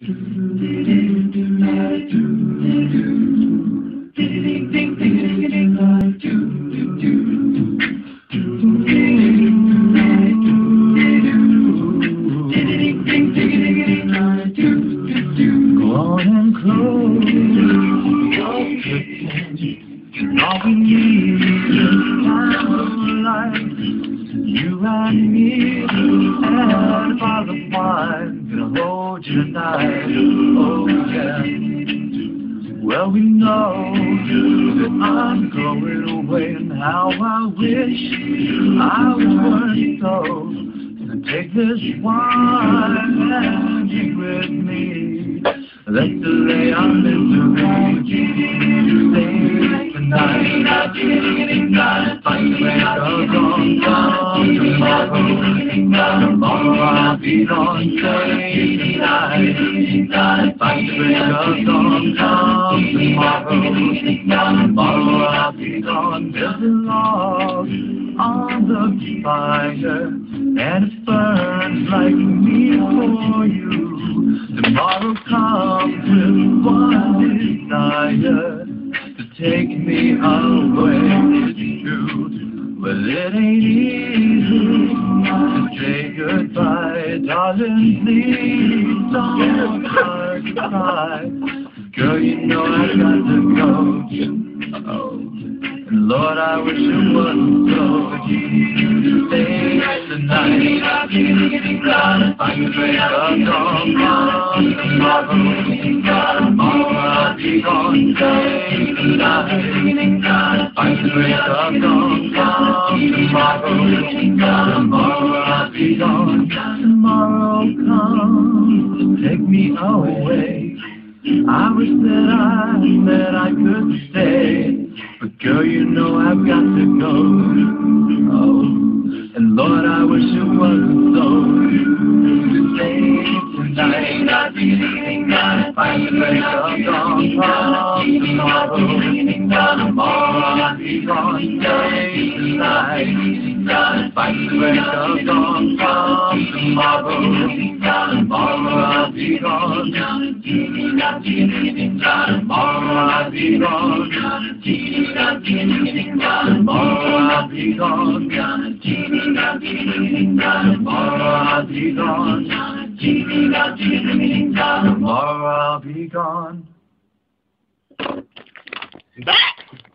on and close your curtains. All we need is candlelight. You and me and a bottle of wine, gonna hold you tonight. Oh yeah. Well, we know that I'm going away, and how I wish I weren't so. So take this wine and drink with me. Let's delay our misery. Stay tonight. Find the way of dawn come tomorrow. Tomorrow I'll be gone. Stay tonight. Find the way of dawn come tomorrow. Tomorrow I'll be gone. There's a log on the fire, and it burns like me for you. Tomorrow comes with one desire, to take me away. It's true, but it ain't easy to say goodbye. Darling, please don't start to cry. Girl, you know I've got to go. And Lord, I wish it wasn't so. Stay tonight. Find the way of dawn come tomorrow. Tomorrow I'll be gone. Stay tonight. Find the way of dawn come tomorrow. Tomorrow I'll be gone. Tomorrow comes to take me away. I wish that I could stay, but girl, you know I've got to go. Oh, and Lord, I wish it wasn't so. Stay tonight. Find the break of dawn come tomorrow. Tomorrow I'll be gone. Stay tonight. Find the break of dawn come tomorrow. Tomorrow I'll be gone. Tomorrow I'll be gone. Tomorrow I'll be gone. Tomorrow I'll be gone. Tomorrow I'll be gone. Back!